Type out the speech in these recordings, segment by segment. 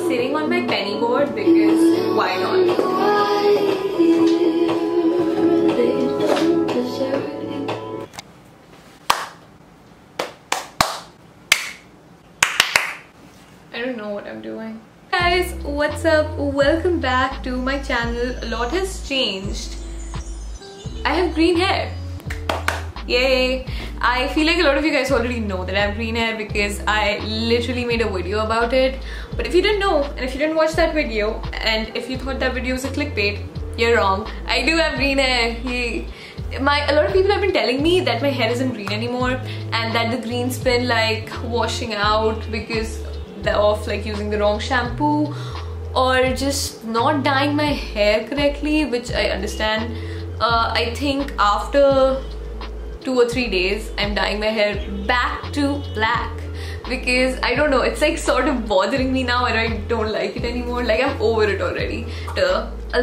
sitting on my penny board because why not? I don't know what I'm doing. Guys, what's up? Welcome back to my channel. A lot has changed. I have green hair. Yay! I feel like a lot of you guys already know that I have green hair because I literally made a video about it. But if you didn't know, and if you didn't watch that video, and if you thought that video was a clickbait, you're wrong. I do have green hair. Yay! A lot of people have been telling me that my hair isn't green anymore and that the green's been like washing out because of like using the wrong shampoo or just not dyeing my hair correctly, which I understand. I think after 2 or 3 days I'm dyeing my hair back to black because I don't know, it's like sort of bothering me now and I don't like it anymore. Like I'm over it already. After a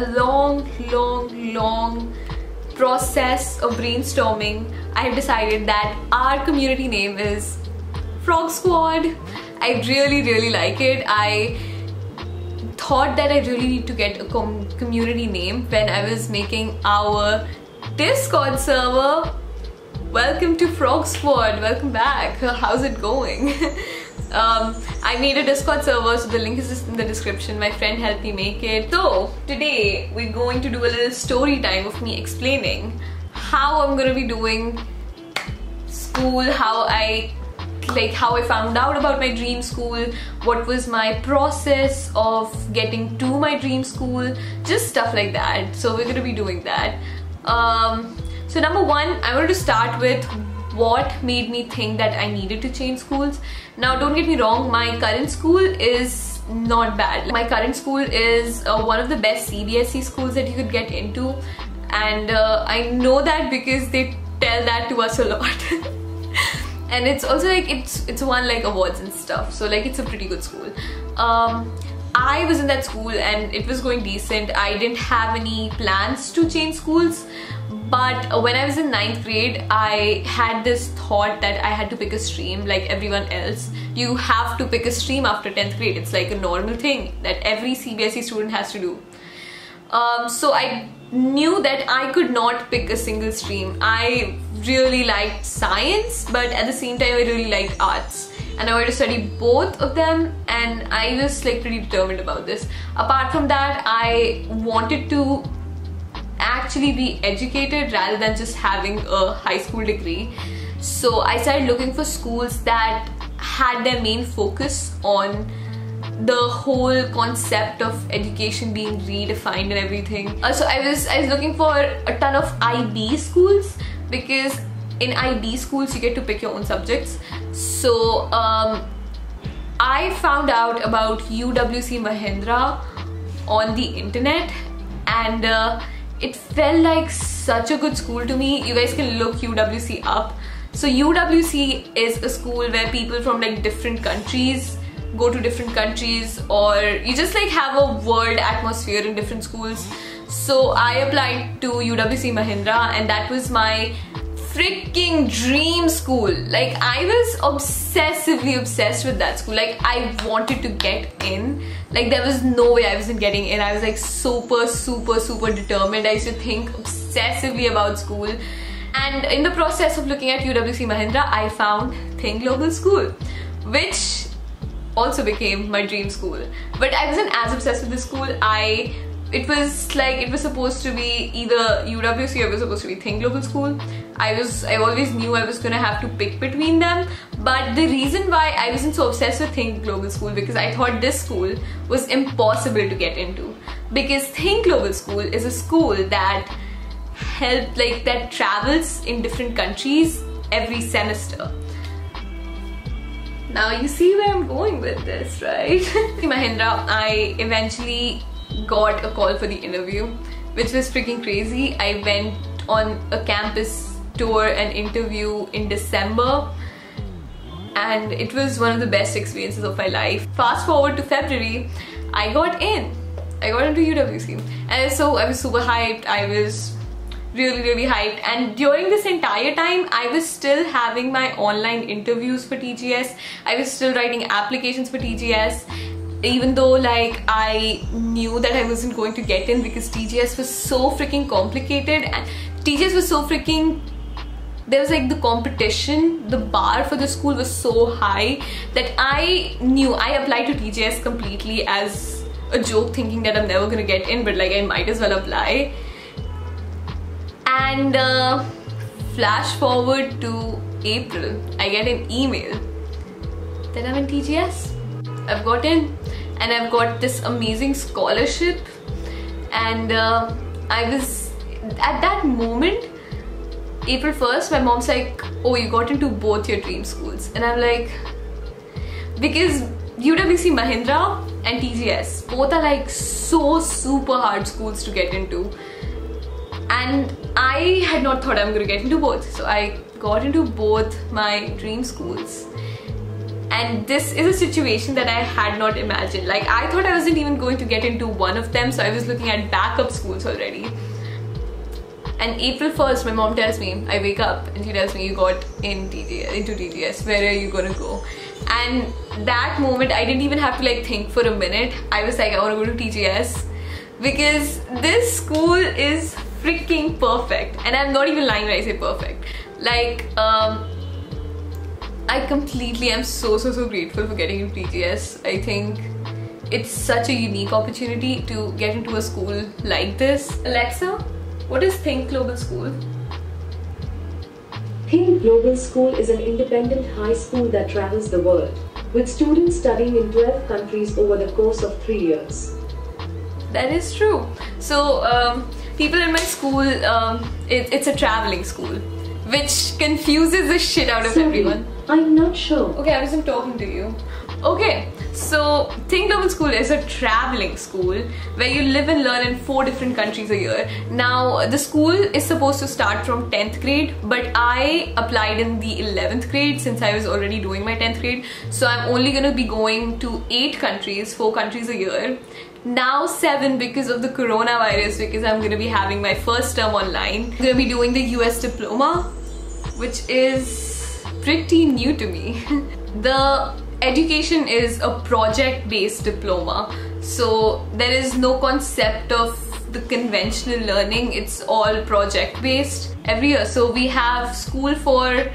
long process of brainstorming, I have decided that our community name is Frog Squad. I really like it. I thought that I really need to get a community name when I was making our Discord server. Welcome to Frog Squad. Welcome back. How's it going? I made a Discord server, so the link is just in the description. My friend helped me make it. So today we're going to do a little story time of me explaining how I'm gonna be doing school, how I found out about my dream school, what was my process of getting to my dream school, just stuff like that. So we're gonna be doing that. So number one, I wanted to start with what made me think that I needed to change schools. Now don't get me wrong, my current school is not bad. My current school is one of the best CBSE schools that you could get into, and I know that because they tell that to us a lot. And it's also like it's won like awards and stuff, so like it's a pretty good school. I was in that school and it was going decent. I didn't have any plans to change schools, but when I was in 9th grade I had this thought that I had to pick a stream like everyone else. You have to pick a stream after 10th grade. It's like a normal thing that every CBSE student has to do. So I knew that I could not pick a single stream. I really liked science, but at the same time I really liked arts, and I wanted to study both of them, and I was like pretty determined about this. Apart from that, I wanted to actually be educated rather than just having a high school degree. So I started looking for schools that had their main focus on the whole concept of education being redefined and everything. So I was looking for a ton of IB schools, because in IB schools you get to pick your own subjects. So I found out about UWC Mahindra on the internet, and it felt like such a good school to me. You guys can look UWC up. So UWC is a school where people from like different countries go to different countries, or you just like have a world atmosphere in different schools. So I applied to UWC Mahindra, and that was my freaking dream school. Like I was obsessively obsessed with that school. Like I wanted to get in. Like there was no way I wasn't getting in. I was like super determined. I used to think obsessively about school. And in the process of looking at UWC Mahindra, I found Think Global School, which also became my dream school. But I wasn't as obsessed with this school. It was supposed to be either UWC or it was supposed to be Think Global School. I always knew I was gonna have to pick between them. But the reason why I wasn't so obsessed with Think Global School, because I thought this school was impossible to get into. Because Think Global School is a school that that travels in different countries every semester. Now you see where I'm going with this, right? Mahindra, I eventually got a call for the interview, which was freaking crazy. I went on a campus tour and interview in December, and it was one of the best experiences of my life. Fast forward to February, I got in. I got into UWC, and so I was super hyped. I was really hyped, and during this entire time I was still having my online interviews for TGS. I was still writing applications for TGS, even though like I knew that I wasn't going to get in because TGS was so freaking complicated, and TGS was so freaking, there was like the competition, the bar for the school was so high that I knew, I applied to TGS completely as a joke, thinking that I'm never gonna get in, but like I might as well apply. And flash forward to April, I get an email that I'm in TGS. I've got in, and I've got this amazing scholarship, and I was, at that moment, April 1st, my mom's like, oh, you got into both your dream schools. And I'm like, because UWC Mahindra and TGS, both are like so super hard schools to get into. And I had not thought I'm gonna get into both. So I got into both my dream schools. And this is a situation that I had not imagined. Like, I thought I wasn't even going to get into one of them, so I was looking at backup schools already. And April 1st, my mom tells me, I wake up and she tells me, you got into TGS, where are you gonna go? And that moment, I didn't even have to like think for a minute. I was like, I wanna go to TGS because this school is freaking perfect. And I'm not even lying when I say perfect. Like, I completely am so grateful for getting into TGS. I think it's such a unique opportunity to get into a school like this. Alexa, what is Think Global School? Think Global School is an independent high school that travels the world, with students studying in 12 countries over the course of 3 years. That is true. So, people in my school, it's a traveling school, which confuses the shit out of everyone. I'm not sure. Okay, I wasn't talking to you. Okay, so Think Global School is a traveling school where you live and learn in 4 different countries a year. Now, the school is supposed to start from 10th grade, but I applied in the 11th grade since I was already doing my 10th grade. So I'm only going to be going to 8 countries, 4 countries a year. Now 7 because of the coronavirus, because I'm going to be having my first term online. I'm going to be doing the US diploma, which is pretty new to me. The education is a project-based diploma, so there is no concept of the conventional learning. It's all project-based every year. So we have school for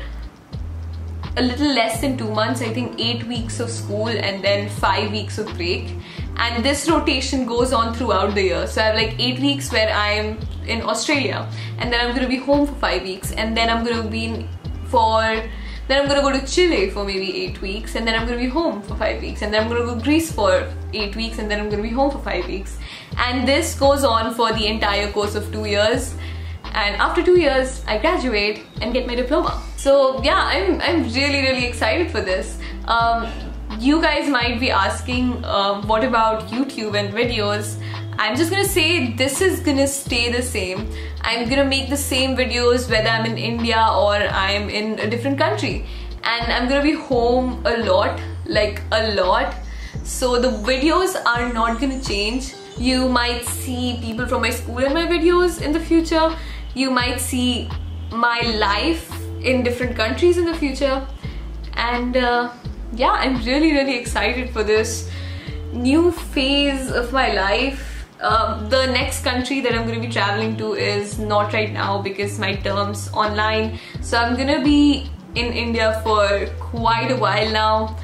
a little less than 2 months, I think 8 weeks of school and then 5 weeks of break, and this rotation goes on throughout the year. So I have like 8 weeks where I'm in Australia, and then I'm going to be home for 5 weeks, and then I'm going to be then I'm gonna go to Chile for maybe 8 weeks, and then I'm gonna be home for 5 weeks, and then I'm gonna go to Greece for 8 weeks, and then I'm gonna be home for 5 weeks. And this goes on for the entire course of 2 years. And after 2 years, I graduate and get my diploma. So yeah, I'm really excited for this. You guys might be asking, what about YouTube and videos? I'm just gonna say this is gonna stay the same. I'm gonna make the same videos whether I'm in India or I'm in a different country. And I'm gonna be home a lot, like a lot. So the videos are not gonna change. You might see people from my school in my videos in the future. You might see my life in different countries in the future. And yeah, I'm really excited for this new phase of my life. The next country that I'm going to be traveling to is not right now because my term's online. So I'm going to be in India for quite a while now.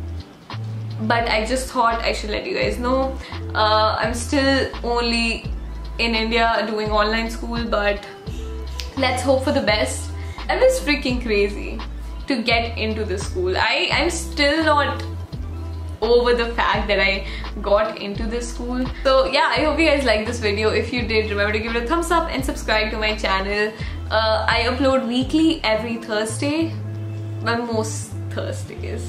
But I just thought I should let you guys know. I'm still only in India doing online school, but let's hope for the best. I was freaking crazy to get into the school. I'm still not over the fact that I got into this school. So yeah, I hope you guys liked this video. If you did, remember to give it a thumbs up and subscribe to my channel. I upload weekly every Thursday, well, most Thursdays.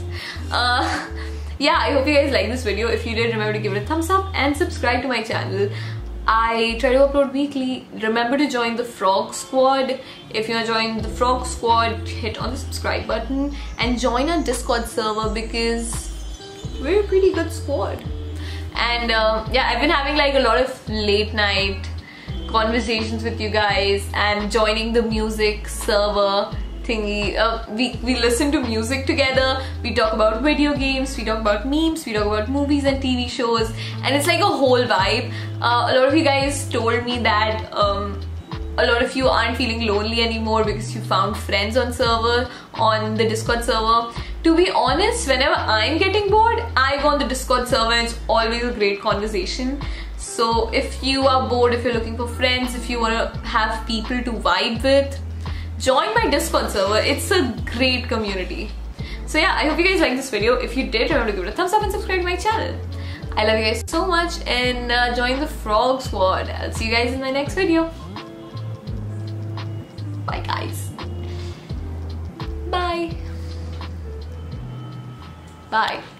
Yeah, I hope you guys liked this video. If you did, remember to give it a thumbs up and subscribe to my channel. I try to upload weekly. Remember to join the Frog Squad. If you want to join the Frog Squad, hit on the subscribe button and join our Discord server because we're a pretty good squad. And yeah, I've been having like a lot of late night conversations with you guys and joining the music server thingy. We listen to music together, we talk about video games, we talk about memes, we talk about movies and TV shows, and it's like a whole vibe. A lot of you guys told me that a lot of you aren't feeling lonely anymore because you found friends on the Discord server. To be honest, whenever I'm getting bored, I go on the Discord server and it's always a great conversation. So if you are bored, if you're looking for friends, if you want to have people to vibe with, join my Discord server. It's a great community. So yeah, I hope you guys liked this video. If you did, remember to give it a thumbs up and subscribe to my channel. I love you guys so much, and join the Frog Squad. I'll see you guys in my next video. Bye guys. Bye. Bye.